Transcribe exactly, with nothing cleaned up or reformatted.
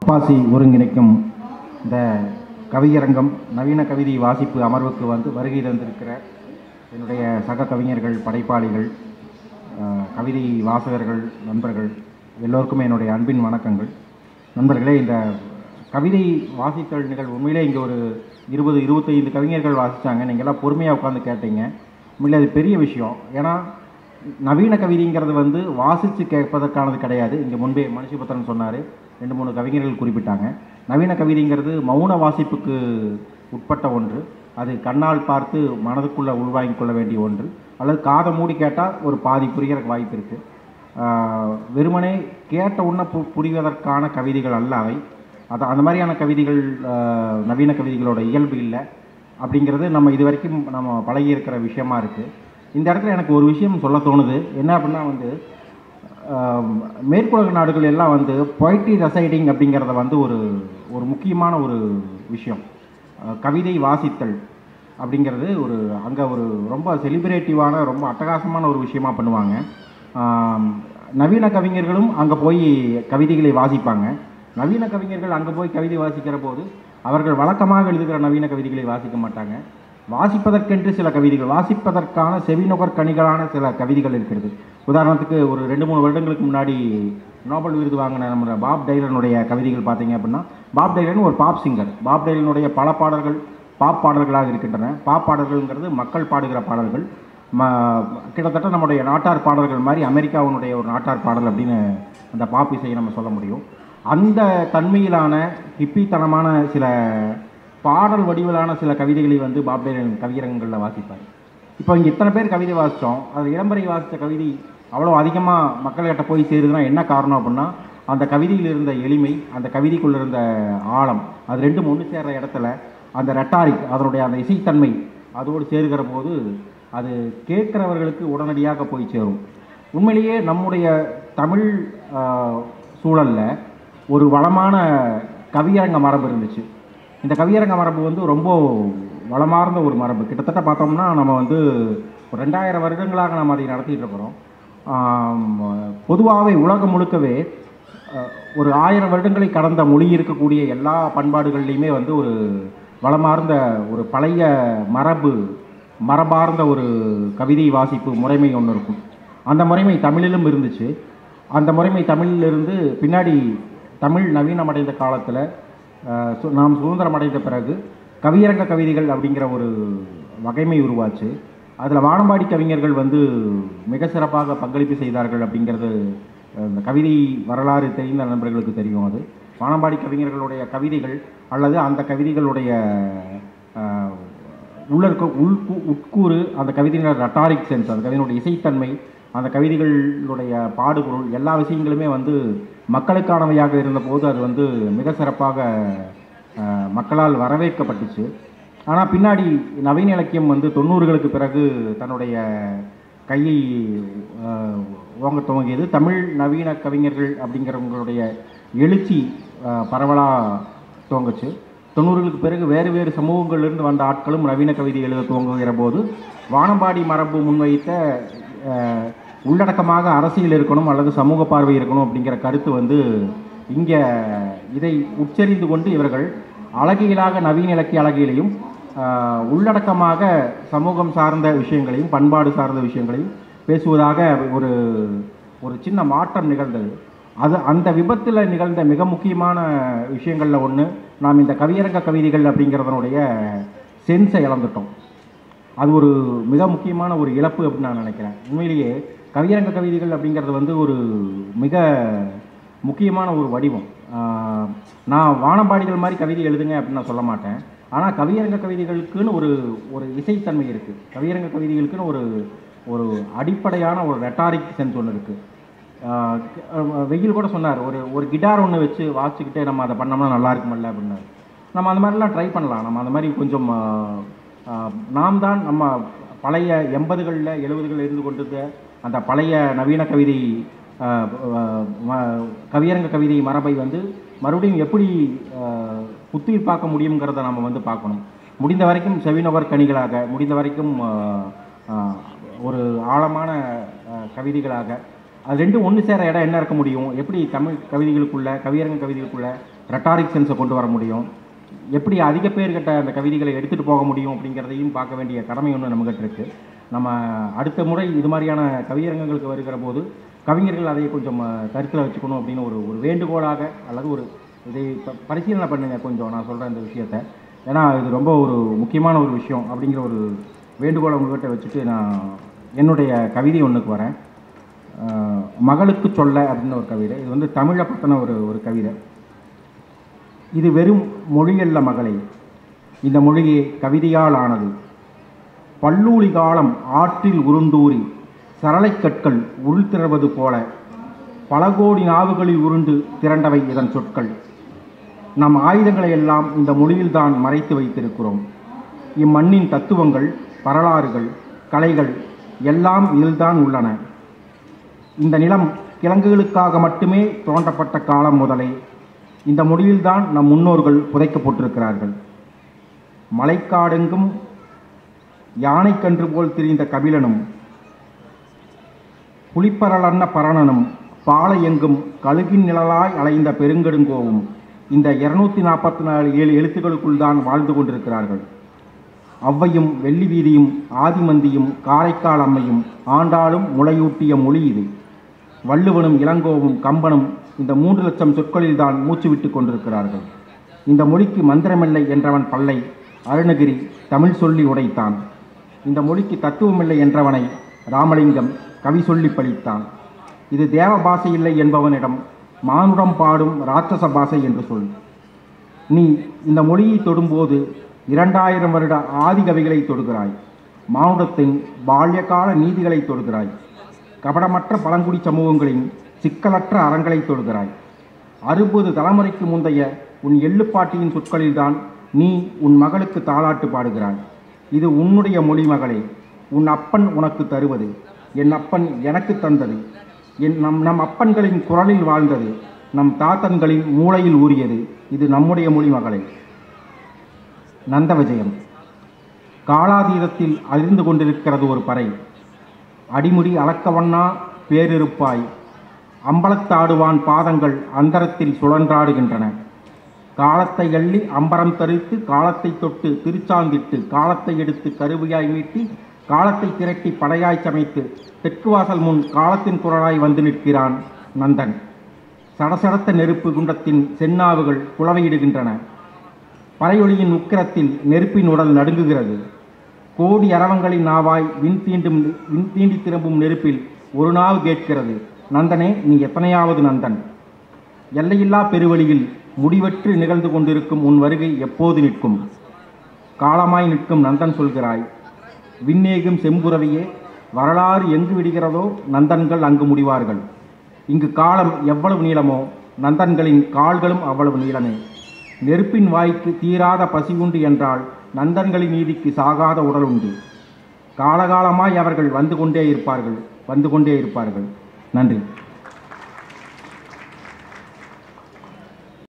பாசி ஒருங்கிணைக்கும் இந்த கவியரங்கம் நவீன கவிதை வாசிப்பு அமர்வுக்கு வந்து வருகை தந்திருக்கிற என்னுடைய சக கவிஞர்கள், படைப்பாளிகள், கவிதை வாசகர்கள், நண்பர்கள் எல்லோருக்குமே என்னுடைய அன்பின் வணக்கங்கள். நண்பர்களே, இந்த கவிதை வாசித்தல் நிகழ்வு உண்மையிலே இங்கே ஒரு இருபது இருபத்தைந்து கவிஞர்கள் வாசித்தாங்க. நீங்கள்லாம் பொறுமையாக உட்காந்து கேட்டீங்க. உண்மையிலே அது பெரிய விஷயம். ஏன்னா நவீன கவிதைங்கிறது வந்து வாசித்து கேட்பதற்கானது கிடையாது. இங்கே முன்பே மனுஷபுத்திரன் சொன்னார், ரெண்டு மூணு கவிஞர்கள் குறிப்பிட்டாங்க. நவீன கவிதைங்கிறது மௌன வாசிப்புக்கு உட்பட்ட ஒன்று. அது கண்ணால் பார்த்து மனதுக்குள்ளே உள்வாங்கிக் கொள்ள வேண்டிய ஒன்று, அல்லது காதை மூடி கேட்டால் ஒரு பாதி புரிகிறக்கு வாய்ப்பு இருக்குது. வெறுமனே கேட்ட உடனே பு புரிவதற்கான கவிதைகள் அல்ல அவை. அது அந்த மாதிரியான கவிதைகள் நவீன கவிதைகளோட இயல்பு இல்லை அப்படிங்கிறது நம்ம இது வரைக்கும் நம்ம பழகி இருக்கிற விஷயமா இருக்குது. இந்த இடத்துல எனக்கு ஒரு விஷயம் சொல்ல தோணுது. என்ன அப்படின்னா வந்து மேற்குலக நாடுகள் எல்லாம் வந்து பொய்ட்ரி ரெசைடிங் அப்படிங்கிறத வந்து ஒரு ஒரு முக்கியமான ஒரு விஷயம். கவிதை வாசித்தல் அப்படிங்கிறது ஒரு அங்கே ஒரு ரொம்ப செலிப்ரேட்டிவான, ரொம்ப அட்டகாசமான ஒரு விஷயமா பண்ணுவாங்க. நவீன கவிஞர்களும் அங்கே போய் கவிதைகளை வாசிப்பாங்க. நவீன கவிஞர்கள் அங்கே போய் கவிதை வாசிக்கிற போது அவர்கள் வழக்கமாக எழுதுகிற நவீன கவிதைகளை வாசிக்க மாட்டாங்க. வாசிப்பதற்கென்று சில கவிதைகள், வாசிப்பதற்கான செவிநுகர் கனிகளான சில கவிதைகள் இருக்கிறது. உதாரணத்துக்கு ஒரு ரெண்டு மூணு வருடங்களுக்கு முன்னாடி நோபல் விருது வாங்கின நம்ம பாப் டைலனுடைய கவிதைகள் பார்த்தீங்க அப்படின்னா, பாப் டைலன் ஒரு பாப் சிங்கர். பாப் டைலனுடைய பல பாடல்கள் பாப் பாடல்களாக இருக்கின்றன. பாப் பாடல்கள்ங்கிறது மக்கள் பாடுகிற பாடல்கள். ம கிட்டத்தட்ட நம்முடைய நாட்டார் பாடல்கள் மாதிரி அமெரிக்காவினுடைய ஒரு நாட்டார் பாடல் அப்படின்னு அந்த பாப் இசையை நம்ம சொல்ல முடியும். அந்த தன்மையிலான ஹிப்பித்தனமான சில பாடல் வடிவிலான சில கவிதைகளை வந்து பாப் டைலன் கவியரங்களில் வாசிப்பார். இப்போ இங்கே இத்தனை பேர் கவிதை வாசித்தோம். அது இளம்பரை வாசித்த கவிதை அவ்வளோ அதிகமாக மக்கள்கிட்ட போய் சேருதுன்னா என்ன காரணம் அப்படின்னா, அந்த கவிதையில் இருந்த எளிமை, அந்த கவிதைக்குள்ள இருந்த ஆழம், அது ரெண்டும் ஒன்று சேர்கிற இடத்துல அந்த ரெட்டாரிக், அதனுடைய அந்த இசைத்தன்மை அதோடு சேருகிற போது அது கேட்குறவர்களுக்கு உடனடியாக போய் சேரும். உண்மையிலேயே நம்முடைய தமிழ் சூழலில் ஒரு வளமான கவியரங்க மரபு இருந்துச்சு. இந்த கவியரங்க மரபு வந்து ரொம்ப வளமார்ந்த ஒரு மரபு. கிட்டத்தட்ட பார்த்தோம்னா நம்ம வந்து ஒரு ரெண்டாயிரம் வருடங்களாக நம்ம அதை நடத்திட்டு இருக்கிறோம். பொதுவாகவே உலகம் முழுக்கவே ஒரு ஆயிரம் வருடங்களை கடந்த மொழி இருக்கக்கூடிய எல்லா பண்பாடுகள்லையுமே வந்து ஒரு வளமார்ந்த ஒரு பழைய மரபு, மரபார்ந்த ஒரு கவிதை வாசிப்பு முறைமை ஒன்று இருக்கும். அந்த முறைமை தமிழிலும் இருந்துச்சு. அந்த முறைமை தமிழிலிருந்து பின்னாடி தமிழ் நவீனமடைந்த காலத்தில் நாம் சுதந்திரம் அடைந்த பிறகு கவியரங்க கவிதைகள் அப்படிங்கிற ஒரு வகைமை உருவாச்சு. அதில் வானம்பாடி கவிஞர்கள் வந்து மிக சிறப்பாக பங்களிப்பு செய்தார்கள் அப்படிங்கிறது இந்த கவிதை வரலாறு தெரிந்த நண்பர்களுக்கு தெரியும். அது வானம்பாடி கவிஞர்களுடைய கவிதைகள் அல்லது அந்த கவிதைகளுடைய உள்ள இருக்க உள் உட்கூறு, அந்த கவிதைகளோட ரெட்டாரிக் சென்ஸ், அந்த கவிதையினுடைய இசைத்தன்மை, அந்த கவிதைகளுடைய பாடுபொருள், எல்லா விஷயங்களுமே வந்து மக்களுக்கானவையாக இருந்தபோது அது வந்து மிக சிறப்பாக மக்களால் வரவேற்கப்பட்டுச்சு. ஆனால் பின்னாடி நவீன இலக்கியம் வந்து தொண்ணூறுகளுக்கு பிறகு தன்னுடைய கையை ஓங்க துவங்கியது. தமிழ் நவீன கவிஞர்கள் அப்படிங்கிறவங்களுடைய எழுச்சி பரவலாக துவங்குச்சு. தொண்ணூறுகளுக்கு பிறகு வேறு வேறு சமூகங்களிலிருந்து வந்த ஆட்களும் நவீன கவிதை எழுத துவங்குகிற போது வானம்பாடி மரபு முன்வைத்த உள்ளடக்கமாக அரசியல் இருக்கணும் அல்லது சமூக பார்வை இருக்கணும் அப்படிங்கிற கருத்து வந்து இங்கே இதை உச்சரிந்து கொண்டு இவர்கள் அழகியலாக நவீன இலக்கிய அழகியலையும் உள்ளடக்கமாக சமூகம் சார்ந்த விஷயங்களையும் பண்பாடு சார்ந்த விஷயங்களையும் பேசுவதாக ஒரு ஒரு சின்ன மாற்றம் நிகழ்ந்தது. அது அந்த விபத்தில் நிகழ்ந்த மிக முக்கியமான விஷயங்களில் ஒன்று, நாம் இந்த கவியரங்க கவிதைகள் அப்படிங்கிறதனுடைய சென்ஸை இழந்துட்டோம். அது ஒரு மிக முக்கியமான ஒரு இழப்பு அப்படின்னு நான் நினைக்கிறேன். உண்மையிலேயே கவியரங்க கவிதைகள் அப்படிங்கிறது வந்து ஒரு மிக முக்கியமான ஒரு வடிவம். நான் வானம்பாடிகள் மாதிரி கவிதை எழுதுங்க அப்படின்னு நான் சொல்ல மாட்டேன். ஆனால் கவியரங்க கவிதைகளுக்குன்னு ஒரு ஒரு இசைத்தன்மை இருக்குது. கவியரங்க கவிதைகளுக்குன்னு ஒரு ஒரு அடிப்படையான ஒரு ரெட்டாரிக் சென்ஸ் ஒன்று இருக்குது. வெயில் கூட சொன்னார், ஒரு ஒரு கிட்டார் ஒன்று வச்சு வாசிச்சுக்கிட்டே நம்ம அதை பண்ணோம்னா நல்லா இருக்குமில்ல அப்படின்னாரு. நம்ம அந்த மாதிரிலாம் ட்ரை பண்ணலாம். நம்ம அந்த மாதிரி கொஞ்சம் நாம் தான் நம்ம பழைய எண்பதுகளில் எழுபதுகளில் இருந்து கொண்டிருந்த அந்த பழைய நவீன கவிதை கவியரங்க கவிதை மரபை வந்து மறுபடியும் எப்படி புத்துயிர் முடியுங்கிறத நம்ம வந்து பார்க்கணும். முடிந்த வரைக்கும் செவிநுகர் கனிகளாக, முடிந்த வரைக்கும் ஒரு ஆழமான கவிதைகளாக, அது ரெண்டும் ஒன்று சேர இடம் என்ன இருக்க முடியும்? எப்படி தமிழ் கவிதைகளுக்குள்ள, கவியரங்க கவிதைகளுக்குள்ள ரெட்டாரிக் சென்ஸை கொண்டு வர முடியும், எப்படி அதிக பேர்கிட்ட அந்த கவிதைகளை எடுத்துகிட்டு போக முடியும் அப்படிங்கிறதையும் பார்க்க வேண்டிய கடமை ஒன்று நம்மகிட்ட இருக்குது. நம்ம அடுத்த முறை இது மாதிரியான கவியரங்கங்களுக்கு வருகிற போது கவிஞர்கள் அதை கொஞ்சம் கருத்தில் வச்சுக்கணும் அப்படின்னு ஒரு ஒரு வேண்டுகோளாக அல்லது ஒரு இதை பரிசீலனை பண்ணுங்கள் கொஞ்சம் நான் சொல்கிற இந்த விஷயத்தை. ஏன்னா இது ரொம்ப ஒரு முக்கியமான ஒரு விஷயம் அப்படிங்கிற ஒரு வேண்டுகோளை உங்கள்கிட்ட வச்சுட்டு நான் என்னுடைய கவிதை ஒன்றுக்கு வரேன். மகளுக்கு சொல்ல அப்படின்னு ஒரு கவிதை. இது வந்து தமிழை பற்றின ஒரு ஒரு கவிதை. இது வெறும் மொழியல்ல மகளே, இந்த மொழியே கவிதையால் ஆனது. பல்லூழி காலம் ஆற்றில் உருண்டூறி சரளைக்கற்கள் உள் திறவது போல பல கோடி நாவுகளில் உருண்டு திரண்டவை இதன் சொற்கள். நம் ஆயுதங்களை எல்லாம் இந்த மொழியில்தான் மறைத்து வைத்திருக்கிறோம். இம்மண்ணின் தத்துவங்கள், வரலாறுகள், கலைகள் எல்லாம் இதில்தான் உள்ளன. இந்த நிலம் கிழங்குகளுக்காக மட்டுமே தோண்டப்பட்ட காலம் முதலே இந்த மொழியில்தான் நம் முன்னோர்கள் புதைக்கப்பட்டிருக்கிறார்கள். மலைக்காடெங்கும் யானைக்கன்று போல் திரிந்த கபிலனும் புலிப்பரலன்ன பரணனும் பாலை எங்கும் கழுகின் நிழலாய் அலைந்த பெருங்கெடுங்கோவும் இந்த இருநூத்தி நாற்பத்தி நாலு ஏழு எழுத்துக்களுக்குள் தான் வாழ்ந்து கொண்டிருக்கிறார்கள். அவ்வையும் வெள்ளி வீதியும் ஆதிமந்தியும் காரைக்கால் அம்மையும் ஆண்டாளும் முளையூட்டிய மொழி இது. வள்ளுவனும் இளங்கோவும் கம்பனும் இந்த மூன்று லட்சம் சொற்களில்தான் மூச்சு விட்டு கொண்டிருக்கிறார்கள். இந்த மொழிக்கு மந்திரமில்லை என்றவன் பல்லை அருணகிரி தமிழ் சொல்லி உடைத்தான். இந்த மொழிக்கு தத்துவமில்லை என்றவனை ராமலிங்கம் கவி சொல்லி பழித்தான். இது தேவ பாஷை இல்லை என்பவனிடம் மானுடம் பாடும் இராட்சச பாஷை என்று சொல். நீ இந்த மொழியை தொடும்போது இரண்டாயிரம் வருட ஆதி கவிகளை தொடுகிறாய். மானுடத்தின் பால்யகால நீதிகளை தொடுகிறாய். கபடமற்ற பழங்குடி சமூகங்களின் சிக்கலற்ற அறங்களை தொடுகிறாய். அறுபது தலைமுறைக்கு முந்தைய உன் எள்ளுப்பாட்டியின் சொற்களில்தான் நீ உன் மகளுக்கு தாலாட்டு பாடுகிறாய். இது உன்னுடைய மொழி மகளே. உன் அப்பன் உனக்கு தருவது, என் அப்பன் எனக்கு தந்தது. என் நம் நம் அப்பன்களின் குரலில் வாழ்ந்தது, நம் தாத்தன்களின் மூளையில் ஊறியது. இது நம்முடைய மொழி மகளே. நந்த விஜயம். காலாதீதத்தில் அழிந்து கொண்டிருக்கிறது ஒரு பறை. அடிமுடி அளக்கவண்ணா பேரிருப்பாய். அம்பலத்தாடுவான் பாதங்கள் அந்தரத்தில் சுழன்றாடுகின்றன. காலத்தை எள்ளி அம்பரம் தரித்து காலத்தை தொட்டு திருச்சாந்திட்டு காலத்தை எடுத்து கருவியாய் மீட்டி காலத்தை திரட்டி படையாய் சமைத்து தெற்கு வாசல் முன் காலத்தின் குரலாய் வந்து நிற்கிறான் நந்தன். சடசடத்த நெருப்பு குண்டத்தின் செந்நாவுகள் குளவையிடுகின்றன. பறையொலியின் உக்கிரத்தில் நெருப்பின் உடல் நடுங்குகிறது. கோடி அரவங்களின் நாவாய் விண் தீண்டும் விண் தீண்டி திரும்பும் நெருப்பில் ஒரு நாவு கேட்கிறது, நந்தனே நீ எத்தனையாவது நந்தன்? எல்லையில்லா பெருவழியில் முடிவற்று நிகழ்ந்து கொண்டிருக்கும் உன் வருகை எப்போது நிற்கும்? காலமாய் நிற்கும் நந்தன் சொல்கிறாய். விண்ணேகும் செம்புறவியே, வரலாறு எங்கு விடுகிறதோ நந்தன்கள் அங்கு முடிவார்கள். இங்கு காலம் எவ்வளவு நீளமோ நந்தன்களின் கால்களும் அவ்வளவு நீளமே. நெருப்பின் வாய்க்கு தீராத பசி உண்டு என்றால் நந்தன்களின் நீதிக்கு சாகாத உடல் உண்டு. காலகாலமாய் அவர்கள் வந்து கொண்டே இருப்பார்கள் வந்து கொண்டே இருப்பார்கள். நன்றி.